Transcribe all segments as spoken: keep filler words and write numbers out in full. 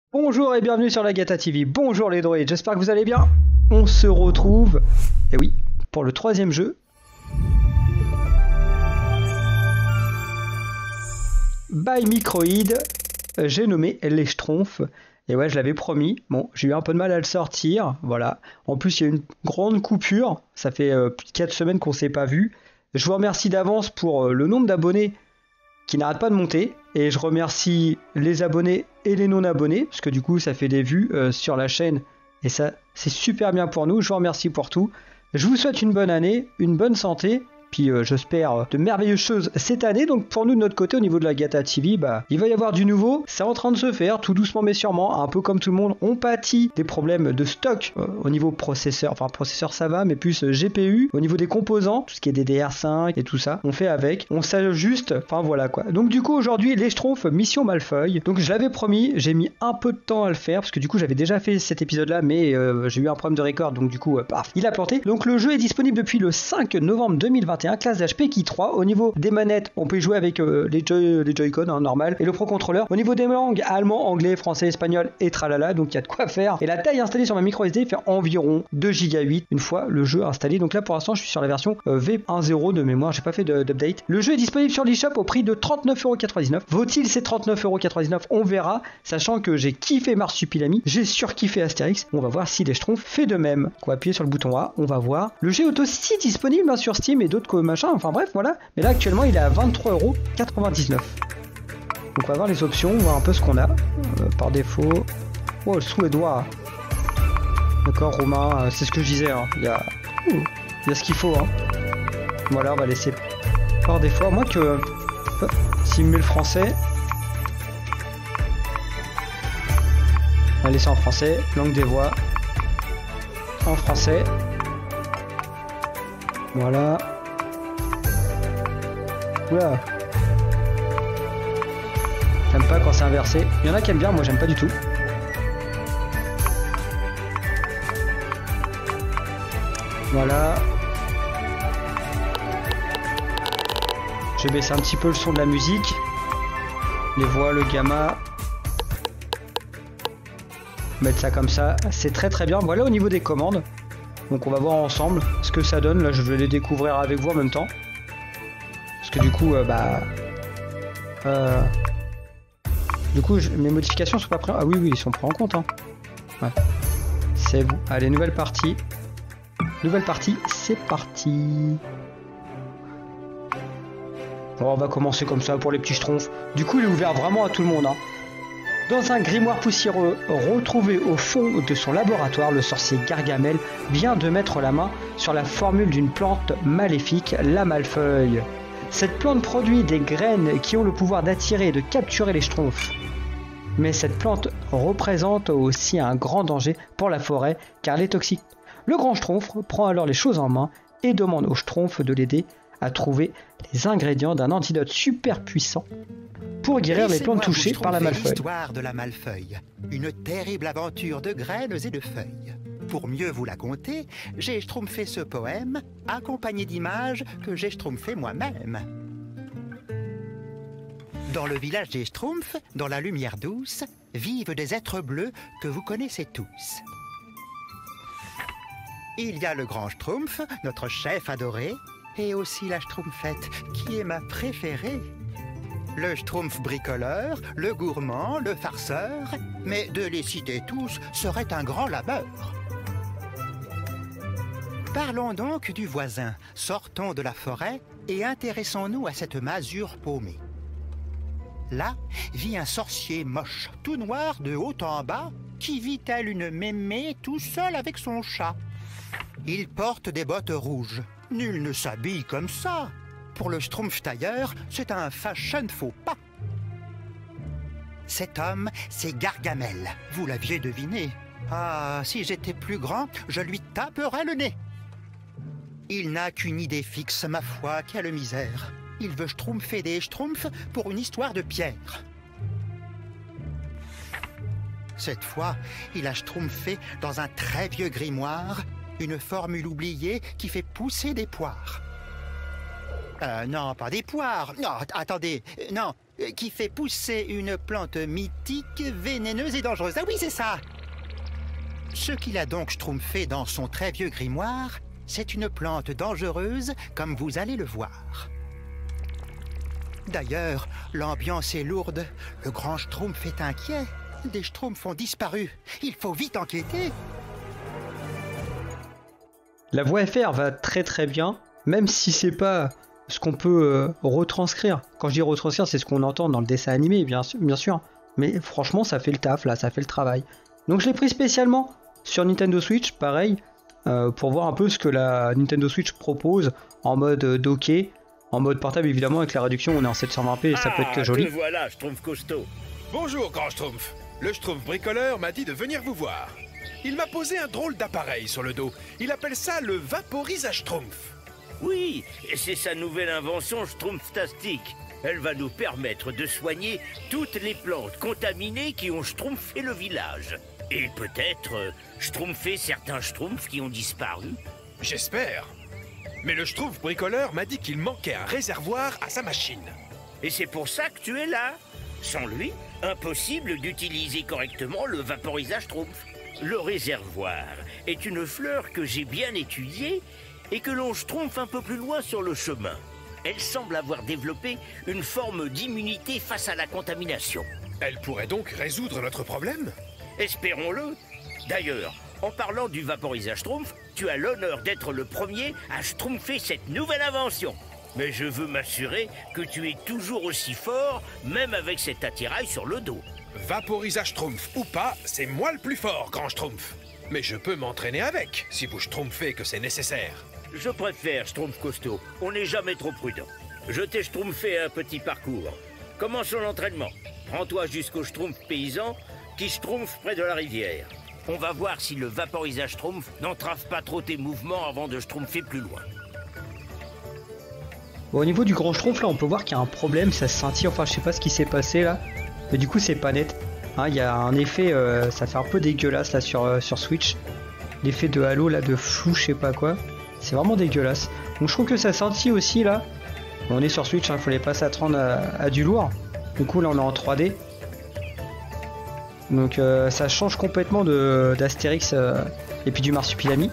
Bonjour et bienvenue sur la Gata T V. Bonjour les droïdes, j'espère que vous allez bien. On se retrouve, et oui, pour le troisième jeu. By Microïd, j'ai nommé les Schtroumpfs. Et ouais, je l'avais promis. Bon, j'ai eu un peu de mal à le sortir, voilà. En plus, il y a eu une grande coupure. Ça fait euh, plus de quatre semaines qu'on ne s'est pas vu. Je vous remercie d'avance pour euh, le nombre d'abonnés qui n'arrête pas de monter. Et je remercie les abonnés et les non-abonnés, parce que du coup, ça fait des vues euh, sur la chaîne. Et ça, c'est super bien pour nous. Je vous remercie pour tout. Je vous souhaite une bonne année, une bonne santé. Puis euh, j'espère de merveilleuses choses cette année. Donc pour nous de notre côté au niveau de la Gata T V, bah, il va y avoir du nouveau. C'est en train de se faire tout doucement mais sûrement. Un peu comme tout le monde, on pâtit des problèmes de stock euh, au niveau processeur. Enfin processeur ça va, mais plus euh, G P U. Au niveau des composants, tout ce qui est D D R cinq et tout ça, on fait avec. On s'ajuste. Enfin voilà quoi. Donc du coup aujourd'hui les Schtroumpfs mission Malfeuille. Donc je l'avais promis, j'ai mis un peu de temps à le faire parce que du coup j'avais déjà fait cet épisode là, mais euh, j'ai eu un problème de record. Donc du coup, euh, paf, il a planté. Donc le jeu est disponible depuis le cinq novembre deux mille vingt et un, classe d'H P qui trois. Au niveau des manettes, on peut y jouer avec euh, les, joy, les Joy-Con hein, normal et le Pro Controller. Au niveau des langues, allemand, anglais, français, espagnol et tralala, donc il y a de quoi faire. Et la taille installée sur ma micro S D fait environ deux giga huit une fois le jeu installé. Donc là pour l'instant je suis sur la version euh, V un point zéro de mémoire, j'ai pas fait d'update. Le jeu est disponible sur l'eShop au prix de trente-neuf euros quatre-vingt-dix-neuf. Vaut-il ces trente-neuf euros quatre-vingt-dix-neuf? On verra, sachant que j'ai kiffé Marsupilami, j'ai surkiffé Astérix. On va voir si les Schtroumpfs fait de même. On va appuyer sur le bouton A, on va voir. Le jeu est aussi disponible hein, sur Steam et d'autres machins, enfin bref voilà. Mais là actuellement il est à vingt-trois euros quatre-vingt-dix-neuf. Donc on va voir les options, voir un peu ce qu'on a. Euh, par défaut. Oh le suédois. D'accord, romain, euh, c'est ce que je disais. Hein. Il y a. Ouh, il y a ce qu'il faut. Hein. Voilà, on va laisser par défaut. À moins que. Euh, S'il me met le français. On va laisser en français. Langue des voix. En français. Voilà. Oula. J'aime pas quand c'est inversé. Il y en a qui aiment bien, moi j'aime pas du tout. Voilà. Je vais baisser un petit peu le son de la musique. Les voix, le gamma. Mettre ça comme ça. C'est très très bien. Voilà au niveau des commandes. Donc on va voir ensemble ce que ça donne. Là je vais les découvrir avec vous en même temps. Parce que du coup, euh, bah... Euh, du coup, je, mes modifications sont pas prises. Ah oui, oui, ils sont pris en compte. Hein. Ouais. C'est vous. Allez, nouvelle partie. Nouvelle partie, c'est parti. Bon, on va commencer comme ça pour les petits Schtroumpfs. Du coup, il est ouvert vraiment à tout le monde. Hein. Dans un grimoire poussiéreux retrouvé au fond de son laboratoire, le sorcier Gargamel vient de mettre la main sur la formule d'une plante maléfique, la Malfeuille. Cette plante produit des graines qui ont le pouvoir d'attirer et de capturer les Schtroumpfs. Mais cette plante représente aussi un grand danger pour la forêt car elle est toxique. Le grand Schtroumpf prend alors les choses en main et demande aux Schtroumpfs de l'aider à trouver les ingrédients d'un antidote super puissant pour guérir les plantes touchées par la Malfeuille. L'histoire de la Malfeuille, une terrible aventure de graines et de feuilles. Pour mieux vous la conter, j'ai schtroumpfé ce poème, accompagné d'images que j'ai schtroumpfé moi-même. Dans le village des Schtroumpfs, dans la lumière douce, vivent des êtres bleus que vous connaissez tous. Il y a le grand Schtroumpf, notre chef adoré, et aussi la Schtroumpfette, qui est ma préférée. Le Schtroumpf bricoleur, le gourmand, le farceur, mais de les citer tous serait un grand labeur. Parlons donc du voisin, sortons de la forêt et intéressons-nous à cette masure paumée. Là vit un sorcier moche, tout noir de haut en bas, qui vit tel une mémé tout seul avec son chat. Il porte des bottes rouges. Nul ne s'habille comme ça. Pour le Schtroumpf tailleur, c'est un fashion faux pas. Cet homme, c'est Gargamel, vous l'aviez deviné. Ah, si j'étais plus grand, je lui taperais le nez. Il n'a qu'une idée fixe, ma foi, quelle misère. Il veut schtroumpfer des schtroumpfs pour une histoire de pierre. Cette fois, il a schtroumpfé dans un très vieux grimoire une formule oubliée qui fait pousser des poires. Euh, non, pas des poires. Non, attendez, non, qui fait pousser une plante mythique, vénéneuse et dangereuse. Ah oui, c'est ça! Ce qu'il a donc schtroumpfé dans son très vieux grimoire, c'est une plante dangereuse, comme vous allez le voir. D'ailleurs, l'ambiance est lourde. Le grand schtroumpf est inquiet. Des schtroumpfs ont disparu. Il faut vite enquêter. La voix F R va très très bien, même si c'est pas ce qu'on peut euh, retranscrire. Quand je dis retranscrire, c'est ce qu'on entend dans le dessin animé, bien sûr, bien sûr. Mais franchement, ça fait le taf, là, ça fait le travail. Donc je l'ai pris spécialement sur Nintendo Switch, pareil, euh, pour voir un peu ce que la Nintendo Switch propose en mode euh, docké, en mode portable évidemment, avec la réduction, on est en sept cent vingt p et ça ah, peut être que joli. Te voilà, Schtroumpf costaud. Bonjour, grand Schtroumpf. Le Schtroumpf bricoleur m'a dit de venir vous voir. Il m'a posé un drôle d'appareil sur le dos. Il appelle ça le vaporisage Schtroumpf. Oui, c'est sa nouvelle invention Schtroumpftastique. Elle va nous permettre de soigner toutes les plantes contaminées qui ont schtroumpfé le village. Et peut-être euh, schtroumpfer certains schtroumpfs qui ont disparu. J'espère. Mais le Schtroumpf bricoleur m'a dit qu'il manquait un réservoir à sa machine. Et c'est pour ça que tu es là. Sans lui, impossible d'utiliser correctement le vaporisage Schtroumpf. Le réservoir est une fleur que j'ai bien étudiée et que l'on schtroumpfe un peu plus loin sur le chemin. Elle semble avoir développé une forme d'immunité face à la contamination. Elle pourrait donc résoudre notre problème? Espérons-le. D'ailleurs, en parlant du vaporisage Schtroumpf, tu as l'honneur d'être le premier à schtroumpfer cette nouvelle invention. Mais je veux m'assurer que tu es toujours aussi fort, même avec cet attirail sur le dos. Vaporisage Schtroumpf ou pas, c'est moi le plus fort, grand Schtroumpf. Mais je peux m'entraîner avec, si vous schtroumpfez que c'est nécessaire. Je préfère Schtroumpf costaud, on n'est jamais trop prudent. Je t'ai schtroumpfé un petit parcours. Commençons l'entraînement. Prends-toi jusqu'au Schtroumpf paysan qui schtroumpfe près de la rivière. On va voir si le vaporisage Schtroumpf n'entrave pas trop tes mouvements avant de schtroumpfer plus loin. Bon, au niveau du grand Schtroumpf, là, on peut voir qu'il y a un problème, ça se sentit, enfin je sais pas ce qui s'est passé là. Mais du coup c'est pas net. Hein, il y a un effet, euh, ça fait un peu dégueulasse là sur, euh, sur Switch. L'effet de halo là, de flou, je sais pas quoi. C'est vraiment dégueulasse. Donc je trouve que ça sentit aussi là. Bon, on est sur Switch, il hein, faut les pas s'attendre à, à du lourd. Du coup là on est en trois D. Donc euh, ça change complètement d'Astérix euh, et puis du Marsupilami.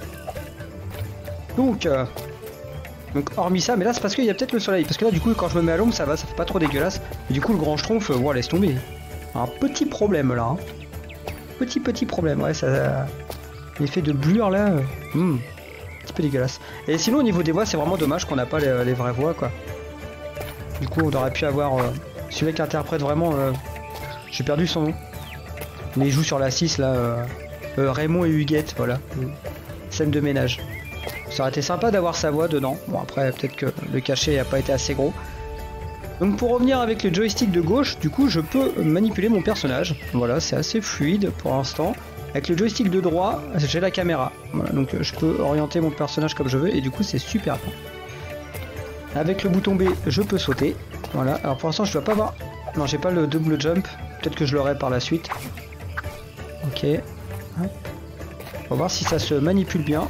Donc, euh, donc hormis ça, mais là c'est parce qu'il y a peut-être le soleil. Parce que là du coup quand je me mets à l'ombre ça va, ça fait pas trop dégueulasse. Et du coup le grand Schtroumpf, euh, ouais, laisse tomber. Un petit problème là. Hein. Petit petit problème, ouais, ça... L'effet de blur là, euh, hmm, un petit peu dégueulasse. Et sinon au niveau des voix c'est vraiment dommage qu'on n'a pas les, les vraies voix quoi. Du coup on aurait pu avoir euh, celui qui interprète vraiment... Euh, j'ai perdu son nom. Mais il joue sur la six là, euh, euh, Raymond et Huguette, voilà. Scène de ménage. Ça aurait été sympa d'avoir sa voix dedans. Bon après peut-être que le cachet n'a pas été assez gros. Donc pour revenir avec le joystick de gauche, du coup je peux manipuler mon personnage. Voilà, c'est assez fluide pour l'instant. Avec le joystick de droit, j'ai la caméra. Voilà, donc je peux orienter mon personnage comme je veux et du coup c'est super bien. Avec le bouton B, je peux sauter. Voilà, alors pour l'instant je dois pas avoir... Non, j'ai pas le double jump. Peut-être que je l'aurai par la suite. Ok. On va voir si ça se manipule bien.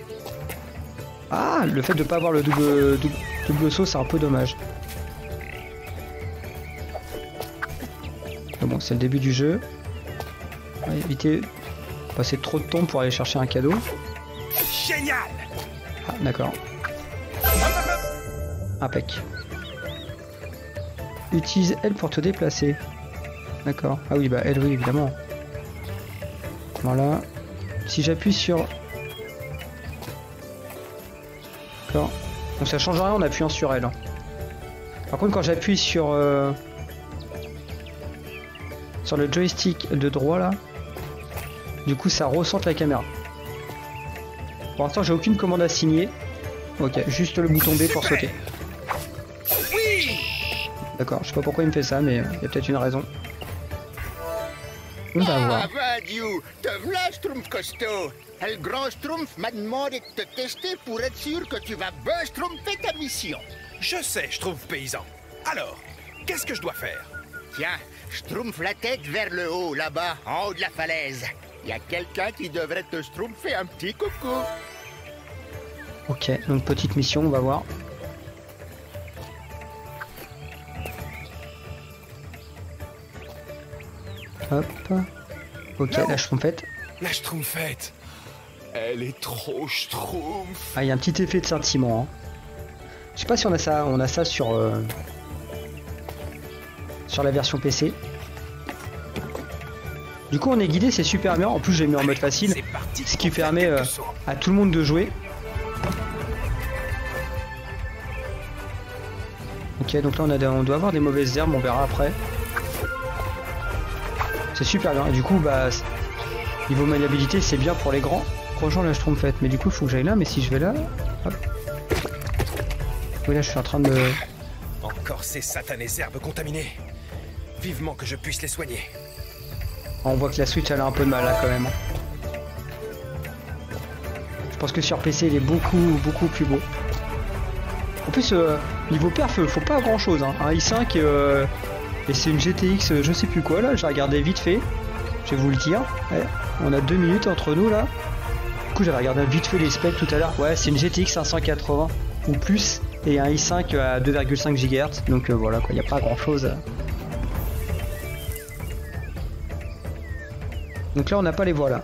Ah, le fait de ne pas avoir le double, double, double saut, c'est un peu dommage. Mais bon, c'est le début du jeu. On va éviter de passer trop de temps pour aller chercher un cadeau. Génial. Ah, d'accord. Impec. Utilise L pour te déplacer. D'accord. Ah oui, bah L, oui, évidemment. Voilà. Si j'appuie sur... D'accord. Donc ça change rien en appuyant sur L. Par contre, quand j'appuie sur... Euh... sur le joystick de droit, là... Du coup, ça ressente la caméra. Pour l'instant, j'ai aucune commande à signer. Ok, juste le bouton B pour sauter. D'accord, je sais pas pourquoi il me fait ça, mais il y a peut-être une raison. On va voir. Ah, bah, Dieu, te voilà, Schtroumpf costaud. Le grand Schtroumpf m'a demandé de te tester pour être sûr que tu vas bien schtroumpfer ta mission. Je sais, Schtroumpf paysan. Alors, qu'est-ce que je dois faire? Tiens, schtroumpf la tête vers le haut, là-bas, en haut de la falaise. Il y a quelqu'un qui devrait te schtroumpfer un petit coucou. Ok, donc petite mission, on va voir. Hop. Ok, Non. la Schtroumpfette. La Schtroumpfette. Elle est trop Schtroumpf. Ah, il y a un petit effet de sentiment. Hein. Je sais pas si on a ça, on a ça sur euh, sur la version P C. Du coup, on est guidé, c'est super bien. En plus, j'ai mis en mode facile, C'est parti. ce qui pour faire permet quelques euh, sauts. à tout le monde de jouer. Ok, donc là, on, a des- on doit avoir des mauvaises herbes, on verra après. C'est super bien. Et du coup, bah, niveau maniabilité, c'est bien pour les grands. Rejoins la Schtroumpfette. Mais du coup, il faut que j'aille là. Mais si je vais là, hop. Oui, là, je suis en train de me... Encore ces satanées herbes contaminées. Vivement que je puisse les soigner. On voit que la Switch, elle a un peu de mal là quand même. Je pense que sur P C, il est beaucoup, beaucoup plus beau. En plus, euh, niveau perf, faut pas grand chose. Hein. Un i cinq euh, et c'est une G T X, je sais plus quoi là. J'ai regardé vite fait. Je vais vous le dire. Ouais, on a deux minutes entre nous là. Du coup, j'avais regardé vite fait les specs tout à l'heure. Ouais, c'est une G T X cinq cent quatre-vingts ou plus et un i cinq à deux virgule cinq gigahertz. Donc euh, voilà, quoi, il n'y a pas grand chose. Donc là, on n'a pas les voix là.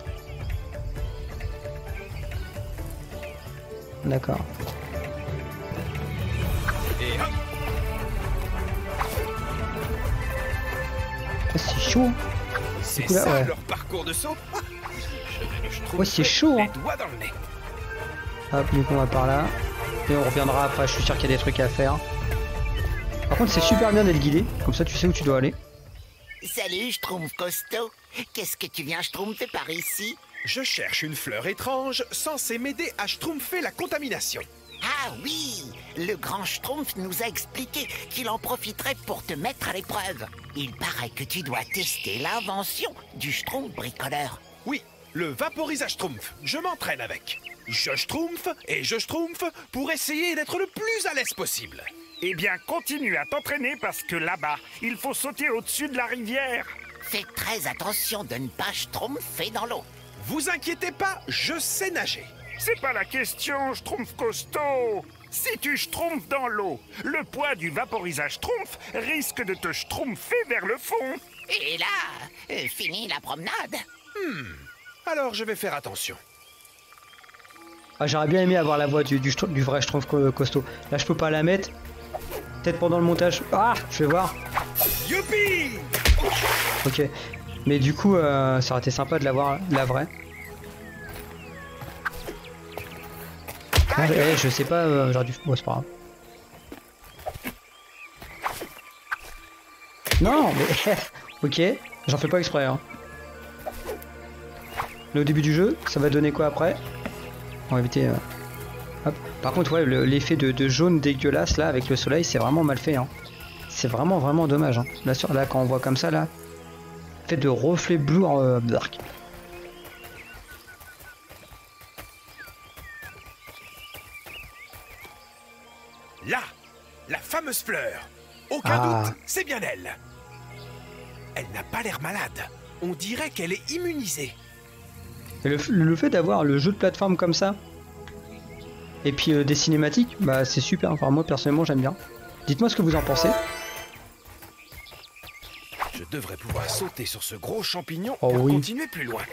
D'accord. Et hop. Ah, c'est chaud. C'est coup, là, ça ouais. leur parcours de saut. Je, je trouve Ouais, c'est chaud, hein. les doigts dans le nez. Hop, du coup, on va par là. Et on reviendra après, je suis sûr qu'il y a des trucs à faire. Par contre, c'est super bien d'être guidé. Comme ça, tu sais où tu dois aller. Salut, Schtroumpf costaud. Qu'est-ce que tu viens schtroumpfer par ici? Je cherche une fleur étrange censée m'aider à schtroumpfer la contamination. Ah oui, le grand Schtroumpf nous a expliqué qu'il en profiterait pour te mettre à l'épreuve. Il paraît que tu dois tester l'invention du Schtroumpf bricoleur. Oui, le vaporisage Schtroumpf. Je m'entraîne avec. Je schtroumpfe et je schtroumpfe pour essayer d'être le plus à l'aise possible. Eh bien, continue à t'entraîner parce que là-bas, il faut sauter au-dessus de la rivière. Fais très attention de ne pas schtroumpfer dans l'eau. Vous inquiétez pas, je sais nager. C'est pas la question, Schtroumpf costaud. Si tu schtroumpfes dans l'eau, le poids du vaporisage Schtroumpf risque de te schtroumpfer vers le fond. Et là, euh, fini la promenade. Alors je vais faire attention. Ah, j'aurais bien aimé avoir la voix du, du, Schtroumpf- du vrai Schtroumpf co- costaud. Là, je peux pas la mettre. Peut-être pendant le montage. Ah, je vais voir. Youpi! Ok. Mais du coup, euh, ça aurait été sympa de l'avoir, la vraie. Ah, eh, je sais pas, euh, j'aurais dû... Bon, c'est pas grave. Non, mais... ok, j'en fais pas exprès. Hein. Mais au début du jeu, ça va donner quoi après? On va éviter... euh, Hop. Par contre, ouais, le- l'effet de, de jaune dégueulasse, là, avec le soleil, c'est vraiment mal fait. Hein. C'est vraiment, vraiment dommage. Hein. Là, sur, là, quand on voit comme ça, là... Fait de reflets bleus euh, dark. Là, la fameuse fleur. Aucun Ah. doute, c'est bien elle. Elle n'a pas l'air malade. On dirait qu'elle est immunisée. Et le, le fait d'avoir le jeu de plateforme comme ça, et puis euh, des cinématiques, bah c'est super. Enfin, moi personnellement, j'aime bien. Dites-moi ce que vous en pensez. Je devrais pouvoir sauter sur ce gros champignon Oh pour oui. continuer plus loin.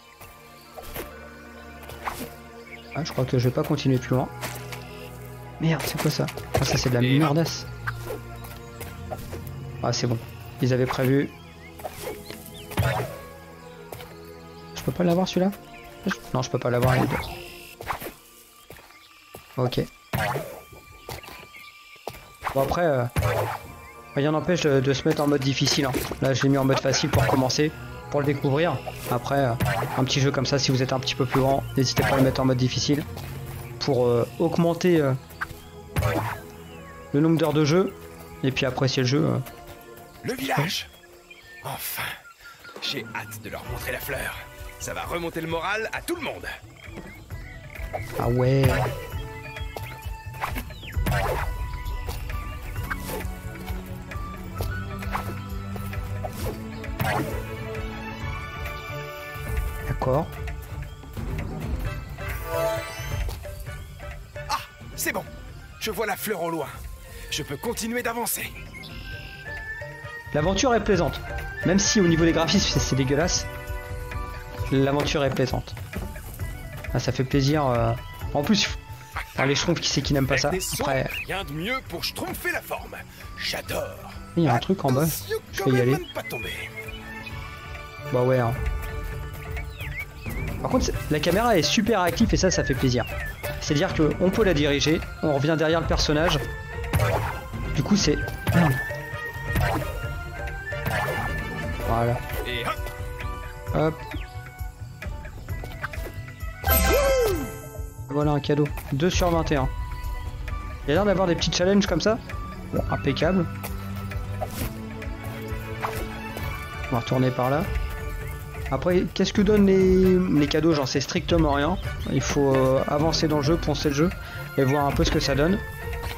Ah, je crois que je vais pas continuer plus loin. Merde, c'est quoi ça? Ah, ça c'est de la Et- merdasse. Ah, c'est bon. Ils avaient prévu. Je peux pas l'avoir celui-là? Non, je peux pas l'avoir. les deux. Ok. Bon après, euh, rien n'empêche de, de se mettre en mode difficile. Hein. Là, je l'ai mis en mode facile pour commencer, pour le découvrir. Après, euh, un petit jeu comme ça, si vous êtes un petit peu plus grand, n'hésitez pas à le mettre en mode difficile pour euh, augmenter euh, le nombre d'heures de jeu et puis apprécier le jeu. euh. Le village. Enfin, j'ai hâte de leur montrer la fleur. Ça va remonter le moral à tout le monde. Ah ouais. D'accord. Ah, c'est bon. Je vois la fleur au loin. Je peux continuer d'avancer. L'aventure est plaisante. Même si au niveau des graphismes c'est dégueulasse, l'aventure est plaisante. Ah, ça fait plaisir. Euh... En plus, enfin, les schtroumpfs, qui c'est qui n'aime pas ça. Après, rien de mieux pour schtroumpfer la forme. J'adore. il y a un truc en bas. Je vais y aller. Pas tomber. Bah ouais. Hein. Par contre, la caméra est super active et ça, ça fait plaisir. C'est-à-dire qu'on peut la diriger, on revient derrière le personnage. Du coup, c'est... Merde. Voilà. Et hop. Hop. Voilà un cadeau. deux sur vingt et un. Il y a l'air d'avoir des petits challenges comme ça. Bon, impeccable. On va retourner par là. Après, qu'est-ce que donnent les, les cadeaux? J'en sais strictement rien. Il faut euh, avancer dans le jeu, poncer le jeu et voir un peu ce que ça donne.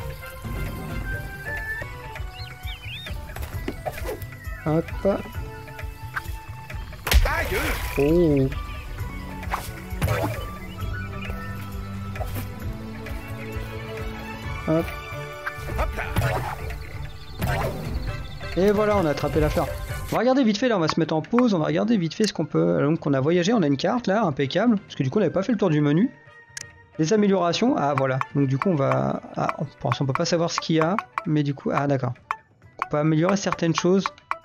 Hop. Oh. Hop. Et voilà, on a attrapé la fleur. On va regarder vite fait, là on va se mettre en pause, on va regarder vite fait ce qu'on peut... Donc on a voyagé, on a une carte là, impeccable. Parce que du coup on n'avait pas fait le tour du menu. Les améliorations, ah voilà. Donc du coup on va... Ah, on, on peut pas savoir ce qu'il y a, mais du coup... Ah d'accord. On peut améliorer certaines choses.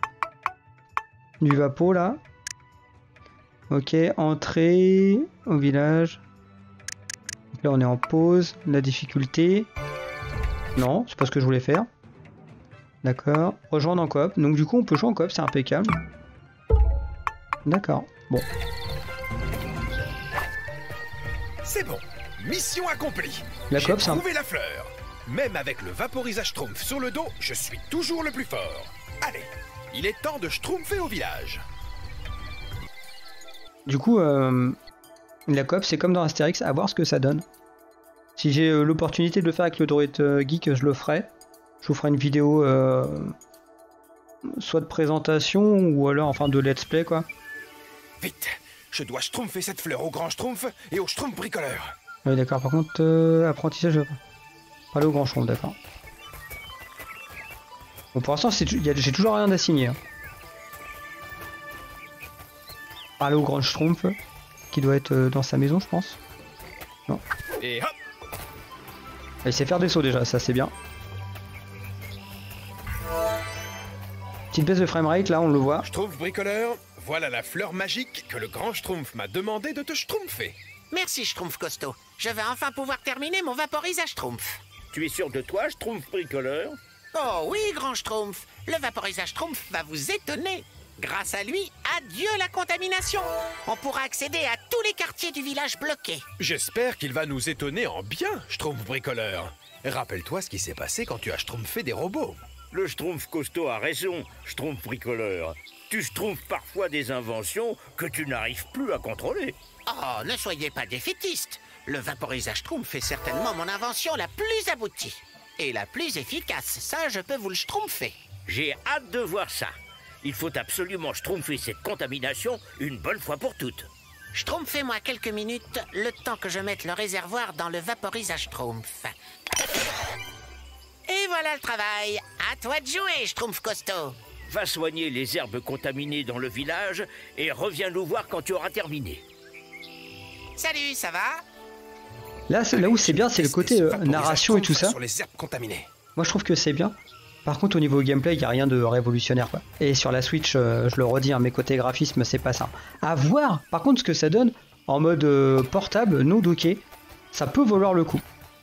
Du vapeau là. Ok, entrée au village. Donc là on est en pause, la difficulté. Non, c'est pas ce que je voulais faire. D'accord, rejoindre en coop. Donc du coup on peut jouer en coop, c'est impeccable. D'accord, bon. C'est bon, mission accomplie. La coop, c'est un... trouvé la fleur. Même avec le vaporisage Schtroumpf sur le dos, je suis toujours le plus fort. Allez, il est temps de schtroumpfer au village. Du coup, euh, la coop, c'est comme dans Astérix, à voir ce que ça donne. Si j'ai euh, l'opportunité de le faire avec le droïde euh, geek, je le ferai. Je vous ferai une vidéo euh, soit de présentation ou alors enfin de let's play quoi. Vite, je dois schtroumpfer cette fleur au grand schtroumpf et au schtroumpf bricoleur. Oui d'accord, par contre euh, apprentissage, pas aller au grand schtroumpf, d'accord. Bon pour l'instant j'ai toujours rien d'assigné. Hein. Aller au grand schtroumpf qui doit être euh, dans sa maison je pense. Non. Et hop. Il sait faire des sauts déjà, ça c'est bien. Petite baisse de framerate, là on le voit. Schtroumpf bricoleur, voilà la fleur magique que le grand Schtroumpf m'a demandé de te schtroumpfer. Merci, Schtroumpf costaud. Je vais enfin pouvoir terminer mon vaporisage Schtroumpf. Tu es sûr de toi, Schtroumpf bricoleur? Oh oui, grand Schtroumpf. Le vaporisage Schtroumpf va vous étonner. Grâce à lui, adieu la contamination. On pourra accéder à tous les quartiers du village bloqués. J'espère qu'il va nous étonner en bien, Schtroumpf bricoleur. Rappelle-toi ce qui s'est passé quand tu as schtroumpfé des robots. Le Schtroumpf costaud a raison, Schtroumpf bricoleur. Tu schtroumpfes parfois des inventions que tu n'arrives plus à contrôler. Oh, ne soyez pas défaitiste. Le vaporisage Schtroumpf est certainement mon invention la plus aboutie. Et la plus efficace, ça je peux vous le schtroumpfer. J'ai hâte de voir ça. Il faut absolument schtroumpfer cette contamination une bonne fois pour toutes. Schtroumpfez-moi quelques minutes, le temps que je mette le réservoir dans le vaporisage Schtroumpf. Et voilà le travail. À toi de jouer, Schtroumpf costaud. Va soigner les herbes contaminées dans le village et reviens nous voir quand tu auras terminé. Salut, ça va? Là, là où c'est bien, c'est le côté euh, narration et tout ça. Sur les herbes contaminées. Moi je trouve que c'est bien. Par contre au niveau gameplay, il n'y a rien de révolutionnaire quoi. Et sur la Switch, euh, je le redis, hein, mes côtés graphisme, c'est pas ça. À voir par contre ce que ça donne en mode euh, portable, non docké, ça peut valoir le coup.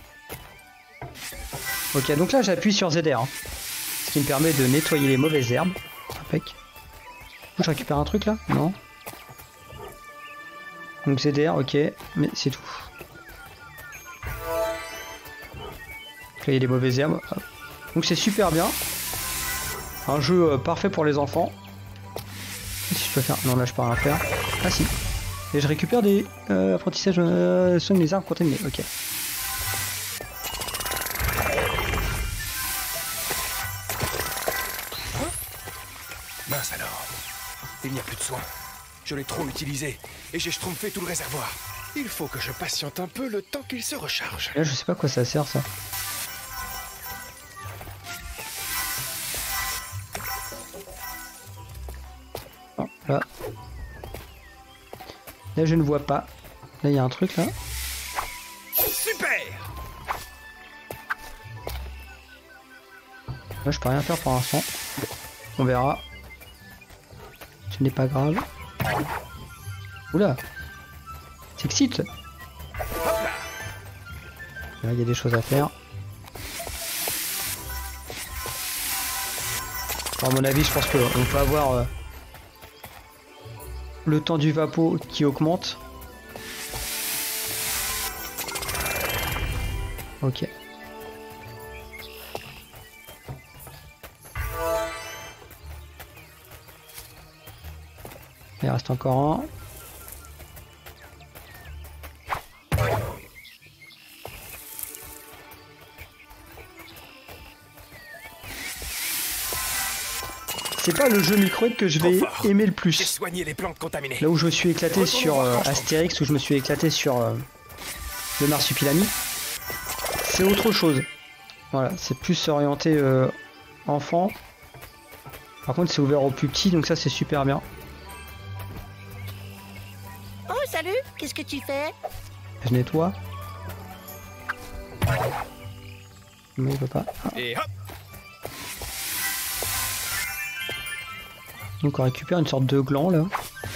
Ok, donc là j'appuie sur Z R, hein, ce qui me permet de nettoyer les mauvaises herbes. Impec. Je récupère un truc là? Non. Donc Z R, ok, mais c'est tout. Là il y a des mauvaises herbes. Hop. Donc c'est super bien. Un jeu euh, parfait pour les enfants. Si je peux faire... Non là je peux rien faire. Ah si. Et je récupère des euh, apprentissages euh, soigne les arbres contaminés. Ok. Mince alors. Il n'y a plus de soin. Je l'ai trop utilisé et j'ai schtroumpfé tout le réservoir. Il faut que je patiente un peu le temps qu'il se recharge. Là je sais pas à quoi ça sert ça. Là, je ne vois pas. Là, il y a un truc, là. Super! Là, je peux rien faire pour l'instant. On verra. Ce n'est pas grave. Oula! S'excite! Là, il y a des choses à faire. Alors, à mon avis, je pense qu'on peut avoir euh, le temps du vapeau qui augmente. Ok. Il reste encore un. C'est pas le jeu Microïd que je vais aimer le plus. Soigner les plantes contaminées. Là où je me suis éclaté sur euh, Astérix, où je me suis éclaté sur euh, le Marsupilami, c'est autre chose. Voilà, c'est plus orienté euh, enfant. Par contre, c'est ouvert aux plus petits, donc ça c'est super bien. Oh, salut! Qu'est-ce que tu fais? Je nettoie. Mais il veut pas. Ah. Et hop! Donc on récupère une sorte de gland là.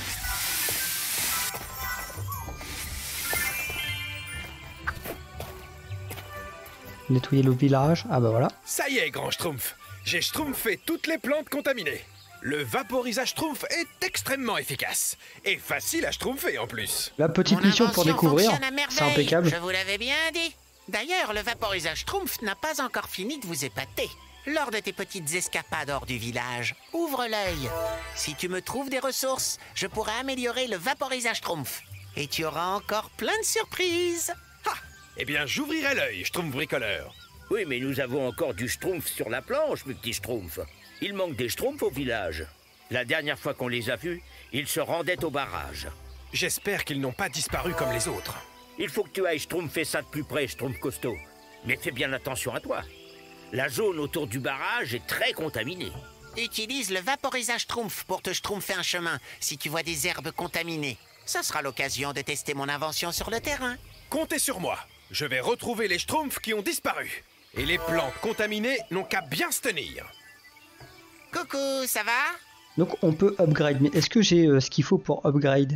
Nettoyer le village. Ah bah voilà. Ça y est, grand Schtroumpf. J'ai schtroumpfé toutes les plantes contaminées. Le vaporisage Schtroumpf est extrêmement efficace. Et facile à schtroumpfer en plus. La petite Mon mission pour invention découvrir. fonctionne à C'est merveille, impeccable. Je vous l'avais bien dit. D'ailleurs, le vaporisage Schtroumpf n'a pas encore fini de vous épater. Lors de tes petites escapades hors du village, ouvre l'œil. Si tu me trouves des ressources, je pourrai améliorer le vaporisage Schtroumpf. Et tu auras encore plein de surprises. Ah! Eh bien, j'ouvrirai l'œil, Schtroumpf bricoleur. Oui, mais nous avons encore du schtroumpf sur la planche, mes petits schtroumpfs. Il manque des schtroumpfs au village. La dernière fois qu'on les a vus, ils se rendaient au barrage. J'espère qu'ils n'ont pas disparu comme les autres. Il faut que tu ailles schtroumpfer ça de plus près, schtroumpf costaud. Mais fais bien attention à toi. La zone autour du barrage est très contaminée. Utilise le vaporisage Schtroumpf pour te schtroumpfer un chemin si tu vois des herbes contaminées. Ça sera l'occasion de tester mon invention sur le terrain. Comptez sur moi. Je vais retrouver les schtroumpfs qui ont disparu. Et les plantes contaminées n'ont qu'à bien se tenir. Coucou, ça va? Donc on peut upgrade. Mais est-ce que j'ai euh, ce qu'il faut pour upgrade?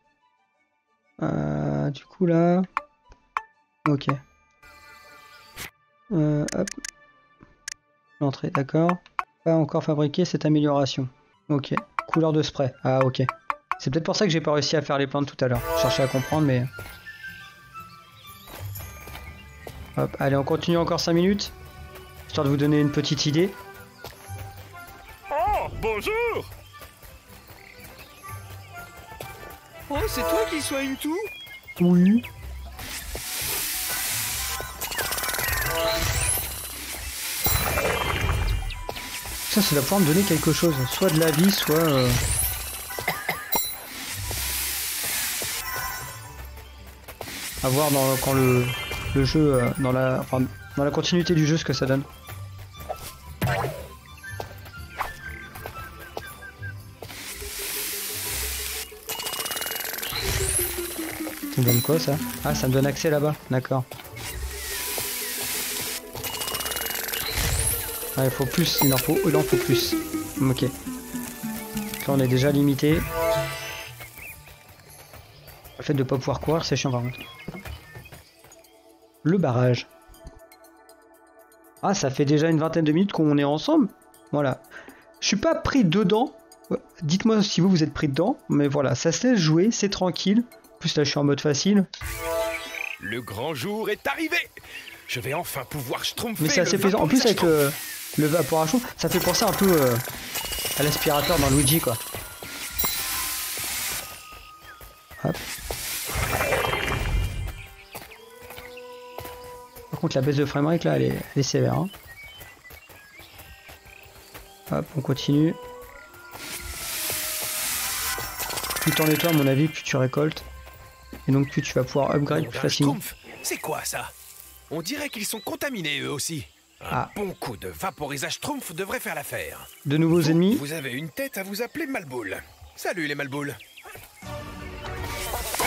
euh, Du coup là... Ok. Euh, hop. L'entrée, d'accord. Pas encore fabriqué cette amélioration. Ok. Couleur de spray. Ah ok. C'est peut-être pour ça que j'ai pas réussi à faire les plantes tout à l'heure. Je cherchais à comprendre mais... Hop, allez on continue encore cinq minutes. Histoire de vous donner une petite idée. Oh, bonjour! Oh, c'est toi qui soigne tout? Oui. Ça, ça va pouvoir me donner quelque chose. Soit de la vie, soit... Euh... à voir dans, quand le, le jeu... Euh, dans, la, enfin, dans la continuité du jeu, ce que ça donne. Ça me donne quoi, ça? Ah, ça me donne accès là-bas. D'accord. Ah, il faut plus, il en faut, il en faut plus. Ok. Là on est déjà limité. Le fait de ne pas pouvoir courir, c'est chiant par contre. Le barrage. Ah, ça fait déjà une vingtaine de minutes qu'on est ensemble. Voilà. Je suis pas pris dedans. Dites-moi si vous, vous êtes pris dedans. Mais voilà, ça se laisse jouer, c'est tranquille. En plus là, je suis en mode facile. Le grand jour est arrivé. Je vais enfin pouvoir schtroumpfer. Mais c'est assez plaisant. En plus avec le, le vaporation, ça fait penser un peu euh, à l'aspirateur dans Luigi quoi. Hop. Par contre la baisse de framerate là elle est, elle est sévère. Hein. Hop, on continue. Plus t'en nettoies à mon avis, plus tu récoltes. Et donc plus tu vas pouvoir upgrade plus facilement. C'est quoi ça? On dirait qu'ils sont contaminés eux aussi. Un ah. bon coup de vaporisage Schtroumpf devrait faire l'affaire. De nouveaux vous, ennemis. Vous avez une tête à vous appeler Malboule. Salut les Malboules.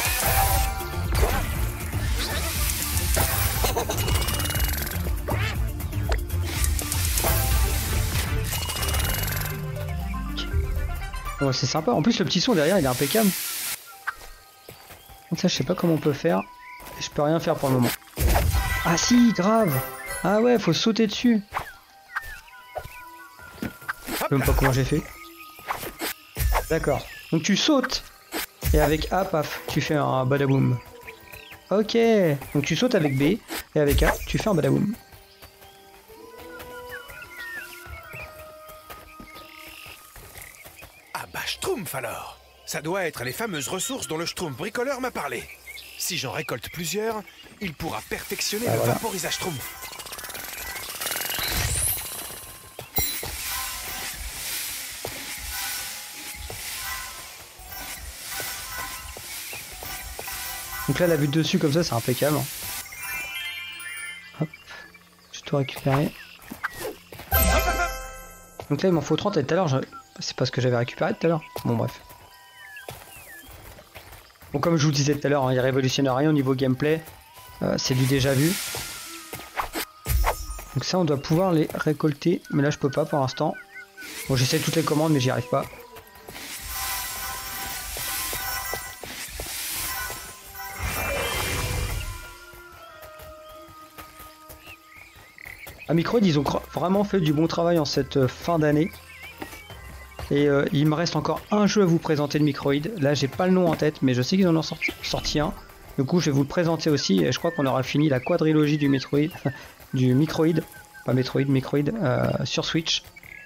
Bon, c'est sympa. En plus, le petit son derrière, il est impeccable. Ça, je sais pas comment on peut faire. Je peux rien faire pour le moment. Ah si, grave. Ah ouais, faut sauter dessus. Je sais même pas comment j'ai fait. D'accord. Donc tu sautes. Et avec A, paf, tu fais un badaboum. Ok. Donc tu sautes avec B. Et avec A, tu fais un badaboum. Ah bah Schtroumpf alors. Ça doit être les fameuses ressources dont le Schtroumpf bricoleur m'a parlé. Si j'en récolte plusieurs, il pourra perfectionner ah, le voilà. vaporisage Schtroumpf. Donc là, la vue de dessus comme ça, c'est impeccable. Hop, j'ai tout récupéré. Donc là, il m'en faut trente et tout à l'heure, je... c'est pas ce que j'avais récupéré tout à l'heure. Bon, bref. Bon, comme je vous disais tout à l'heure, hein, il révolutionne rien au niveau gameplay. Euh, c'est du déjà vu. Donc ça, on doit pouvoir les récolter. Mais là, je peux pas pour l'instant. Bon, j'essaie toutes les commandes, mais j'y arrive pas. À Microïd, ils ont vraiment fait du bon travail en cette euh, fin d'année. Et euh, il me reste encore un jeu à vous présenter de Microïd. Là, j'ai pas le nom en tête, mais je sais qu'ils en ont sorti, sorti un. Du coup, je vais vous le présenter aussi. Et je crois qu'on aura fini la quadrilogie du Metroid, du Microïd, pas Metroid, Microïd, euh, sur Switch.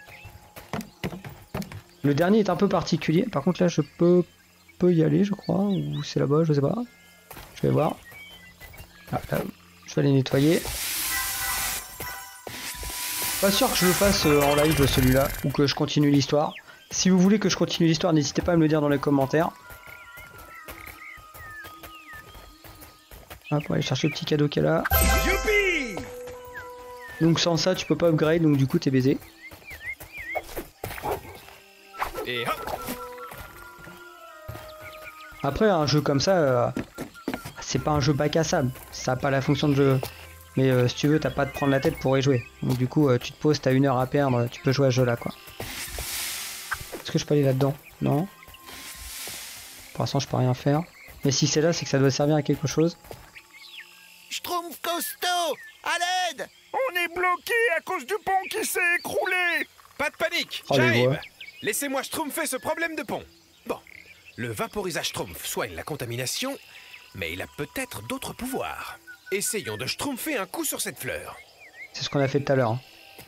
Le dernier est un peu particulier. Par contre, là, je peux, peux y aller, je crois. Ou c'est là-bas, je sais pas. Je vais voir. Ah, là, je vais aller nettoyer. Pas sûr que je le fasse euh, en live celui-là, ou que je continue l'histoire. Si vous voulez que je continue l'histoire, n'hésitez pas à me le dire dans les commentaires. Hop, on va aller chercher le petit cadeau qu'elle a. Youpi! Donc sans ça, tu peux pas upgrade, donc du coup t'es baisé. Et hop! Après, un jeu comme ça, euh, c'est pas un jeu bac à sable. Ça a pas la fonction de jeu. Mais euh, si tu veux, t'as pas à te prendre la tête pour y jouer. Donc du coup, euh, tu te poses, t'as une heure à perdre, tu peux jouer à ce jeu là quoi. Est-ce que je peux aller là-dedans? Non. Pour l'instant, je peux rien faire. Mais si c'est là, c'est que ça doit servir à quelque chose. Schtroumpf costaud, à l'aide! On est bloqué à cause du pont qui s'est écroulé. Pas de panique, Oh, les j'arrive. voix. Laissez-moi Schtroumpfer ce problème de pont. Bon, le vaporisage Schtroumpf soigne la contamination, mais il a peut-être d'autres pouvoirs. Essayons de Schtroumpfer un coup sur cette fleur. C'est ce qu'on a fait tout à l'heure. Hein.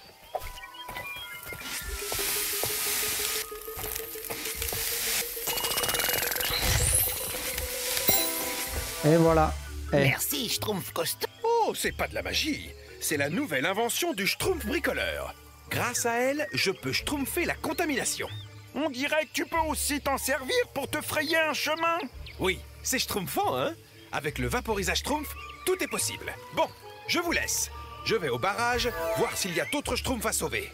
Et voilà. Eh. Merci, Schtroumpf costaud. Oh, c'est pas de la magie. C'est la nouvelle invention du Schtroumpf bricoleur. Grâce à elle, je peux Schtroumpfer la contamination. On dirait que tu peux aussi t'en servir pour te frayer un chemin. Oui, c'est Schtroumpfant, hein? Avec le vaporisage Schtroumpf, tout est possible. Bon, je vous laisse. Je vais au barrage, voir s'il y a d'autres Schtroumpfs à sauver.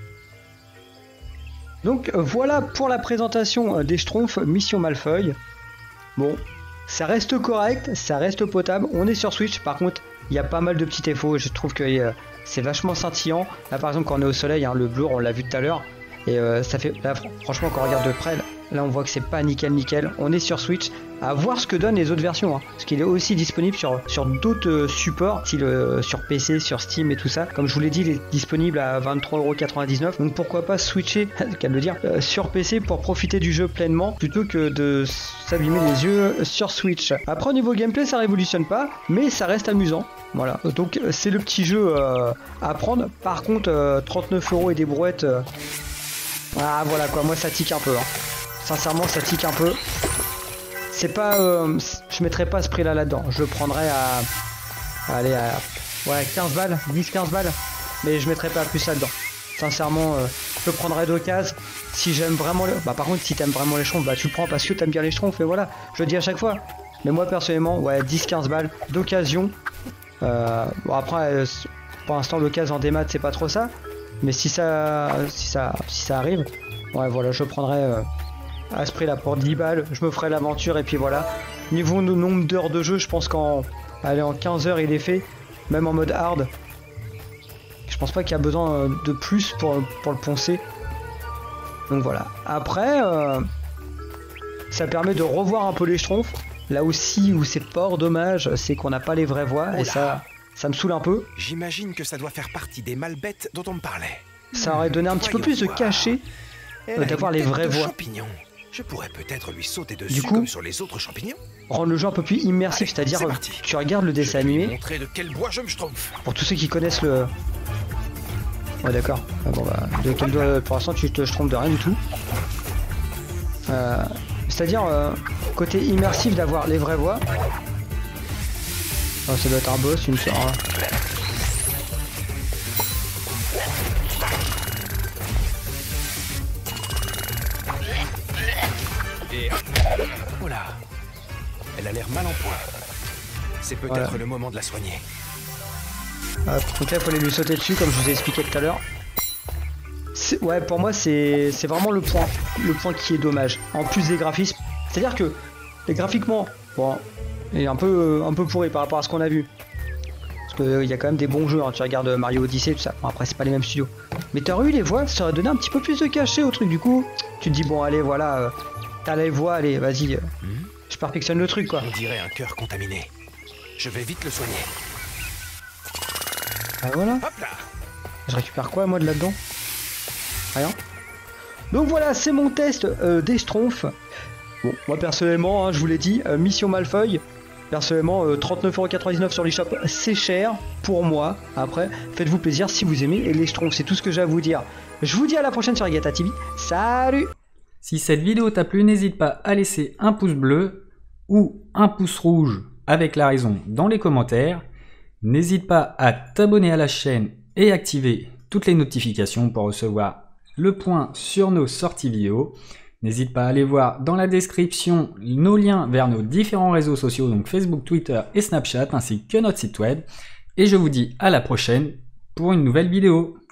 Donc euh, voilà pour la présentation euh, des Schtroumpfs Mission Malfeuille. Bon, ça reste correct, ça reste potable. On est sur Switch, par contre, il y a pas mal de petits défauts. Je trouve que euh, c'est vachement scintillant. Là, par exemple, quand on est au soleil, hein, le bleu, on l'a vu tout à l'heure. Et euh, ça fait, là, franchement, quand on regarde de près, là, là, on voit que c'est pas nickel nickel. On est sur Switch, à voir ce que donnent les autres versions, hein, parce qu'il est aussi disponible sur, sur d'autres euh, supports, style euh, sur P C, sur Steam et tout ça. Comme je vous l'ai dit, il est disponible à vingt-trois euros quatre-vingt-dix-neuf. Donc pourquoi pas switcher, qu'à le dire, euh, sur P C pour profiter du jeu pleinement, plutôt que de s'abîmer les yeux sur Switch. Après, au niveau gameplay, ça révolutionne pas, mais ça reste amusant. Voilà, donc c'est le petit jeu euh, à prendre. Par contre, euh, trente-neuf euros et des brouettes. Euh... Ah voilà quoi, moi ça tique un peu. Hein. Sincèrement, ça tique un peu. C'est pas, euh, je mettrais pas ce prix là là-dedans. Je le prendrais à, à aller à, ouais, quinze balles, dix quinze balles. Mais je mettrais pas plus là-dedans. Sincèrement, euh, je le prendrais d'occasion. Si j'aime vraiment le, bah par contre, si t'aimes vraiment les schtroumpfs, bah tu le prends parce que t'aimes bien les schtroumpfs et voilà. Je le dis à chaque fois. Mais moi personnellement, ouais, dix quinze balles d'occasion. Euh, bon après, euh, pour l'instant, l'occasion en démat, c'est pas trop ça. Mais si ça, si ça, si ça arrive, ouais, voilà, je prendrais euh, à ce prix-là pour dix balles. Je me ferai l'aventure et puis voilà. Niveau de nombre d'heures de jeu, je pense qu'en, allez, en quinze heures, il est fait, même en mode hard. Je pense pas qu'il y a besoin de plus pour, pour le poncer. Donc voilà. Après, euh, ça permet de revoir un peu les schtroumpfs. Là aussi où c'est fort dommage, c'est qu'on n'a pas les vraies voix. Oula. Et ça, ça me saule un peu. J'imagine que ça doit faire partie des malbêtes dont on me parlait. Ça aurait donné un petit peu plus de cachet euh, d'avoir les vraies voix. Champignons. Je pourrais peut-être lui sauter dessus Du coup, comme sur les autres champignons. Rendre le jeu un peu plus immersif, c'est-à-dire euh, tu regardes le dessin Je vais lui animé. montrer de quel bois je me schtroumpf. Pour tous ceux qui connaissent le... Ouais d'accord. Ah, bon, bah, de quel doigt, pour l'instant tu te trompes de rien du tout. Euh, c'est-à-dire euh, côté immersif d'avoir les vraies voix. Oh, ça doit être un boss, une sorte. Et... Oh là. Elle a l'air mal en point. C'est peut-être Voilà. le moment de la soigner. Hop, donc là il fallait lui sauter dessus comme je vous ai expliqué tout à l'heure. Ouais, pour moi c'est vraiment le point, le point qui est dommage. En plus des graphismes, c'est-à-dire que les graphiquement, bon, est un peu, un peu pourri par rapport à ce qu'on a vu. Parce qu'il euh, y a quand même des bons jeux, hein. Tu regardes Mario Odyssey, tout ça. Bon, après c'est pas les mêmes studios. Mais t'aurais eu les voix, ça aurait donné un petit peu plus de cachet au truc. Du coup, tu te dis bon allez voilà, euh, t'as les voix, allez vas-y, euh, Hmm. je perfectionne le truc quoi. On dirait un cœur contaminé. Je vais vite le soigner. Ah voilà. Hop là. Je récupère quoi moi de là-dedans? Rien. Donc voilà, c'est mon test euh, des Schtroumpfs. Bon, moi personnellement, hein, je vous l'ai dit, euh, Mission Malfeuille. Personnellement, euh, trente-neuf euros quatre-vingt-dix-neuf sur l'eShop, c'est cher pour moi. Après, faites-vous plaisir si vous aimez les Schtroumpfs, c'est tout ce que j'ai à vous dire. Je vous dis à la prochaine sur Agatha T V. Salut! Si cette vidéo t'a plu, n'hésite pas à laisser un pouce bleu ou un pouce rouge avec la raison dans les commentaires. N'hésite pas à t'abonner à la chaîne et activer toutes les notifications pour recevoir le point sur nos sorties vidéo. N'hésite pas à aller voir dans la description nos liens vers nos différents réseaux sociaux, donc Facebook, Twitter et Snapchat, ainsi que notre site web. Et je vous dis à la prochaine pour une nouvelle vidéo.